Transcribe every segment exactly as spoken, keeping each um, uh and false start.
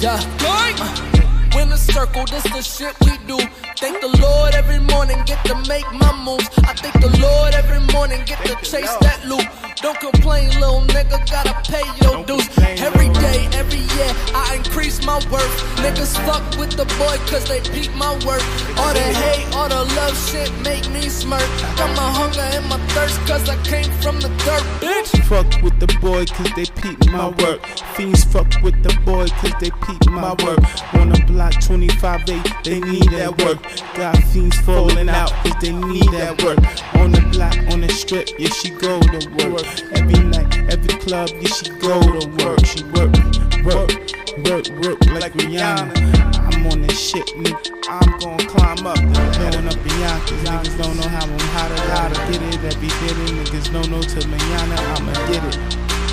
Yeah, uh, Winner circle, this the shit we do. Thank the Lord every morning, get to make my moves. I thank the Lord every morning, get to chase that loot. Don't complain, little nigga, gotta pay your dues. Every day, every year, I increase my worth. Niggas fuck with the boy cause they peep my work. All the hate, all the love shit make me smirk. Got my hunger and my thirst cause I came from the dirt, bitch. Fuck with the boy cause they peep my work. Fiends fuck with the boy cause they peep my work. On the block twenty-five eight, they need that work. Got fiends falling out cause they need that work. On the block, on the strip, yeah, she go to work. Every night, every club, yeah, she go to work. She work, work, work, work like Rihanna. I'm on this shit, nigga. I'm gon' climb up, going up beyond. Cause niggas don't know how I'm how to, how to get it. Every day, niggas don't know till manana, I'ma get it.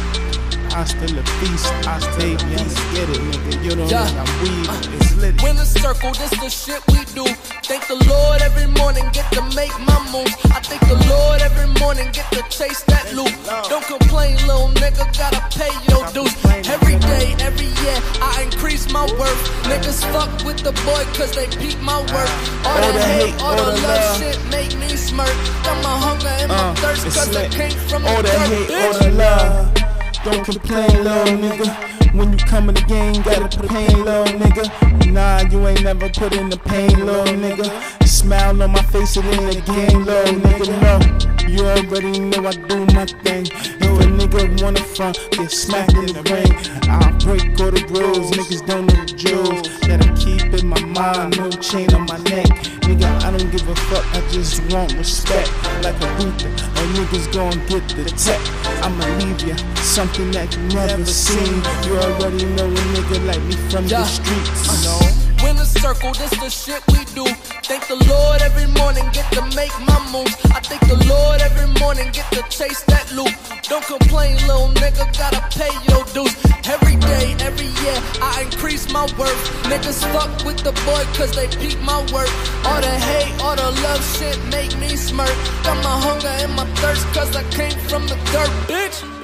I still a feast, I stay, I'ma get it, nigga. You don't yeah. know I'm weed, it's lit. Winner circle, this the shit we do. Thank the Lord every morning, get to make my moves. I thank the Lord every morning, get to chase that loot. Don't complain, little nigga, gotta pay your dues. Every day, every year, I increase my worth. Niggas fuck with the boy cause they peep my work. All, all the hate, all, all the love, love shit make me smirk. Got my hunger and my uh, thirst cause lit. I came from all the dirt, hate, bitch. All the love. Don't complain, little nigga. When you come in the game, gotta put pain, little nigga. Nah, you ain't never put in the pain, little nigga. Smile on my face, it ain't a game, little nigga. No, you already know I do my thing. If a nigga wanna front, get smacked in the ring. I'll break all the rules, niggas don't know the jewels. That I keep in my mind, no chain on my neck. Nigga, I don't give a fuck, I just want respect. Like a Luther, or niggas gon' get the tech. I'ma leave ya, something that you never seen. You already know a nigga like me from yeah. the streets, you know. Winner circle, this the shit we do. Thank the Lord every morning, get to make my moves. I thank the Lord every morning, get to chase that loot. Don't complain, little nigga, gotta pay your dues. Every day, every year, I increase my worth. Niggas fuck with the boy cause they peep my work. All the hate, all the love shit make me smirk. Got my hunger and my thirst cause I came from the dirt, bitch.